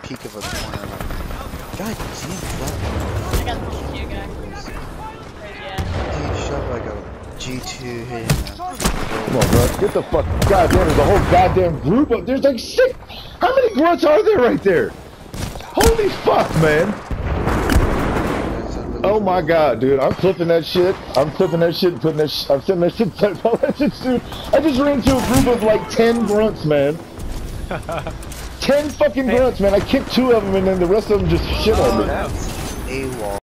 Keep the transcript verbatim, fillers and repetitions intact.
peek of a corner. God damn, I got the G two guy. Yeah. dude, shove like a G two hitting him. Come on, bro. Get the fuck. God damn, there's a whole goddamn group of. There's like six. How many grunts are there right there? Holy fuck, man. Oh my god, dude. I'm flipping that shit. I'm flipping that shit and putting that shit. I'm sending that shit. That shit, dude. I just ran into a group of like ten grunts, man. ten fucking grunts, man. I kicked two of them and then the rest of them just shit on me. A wall.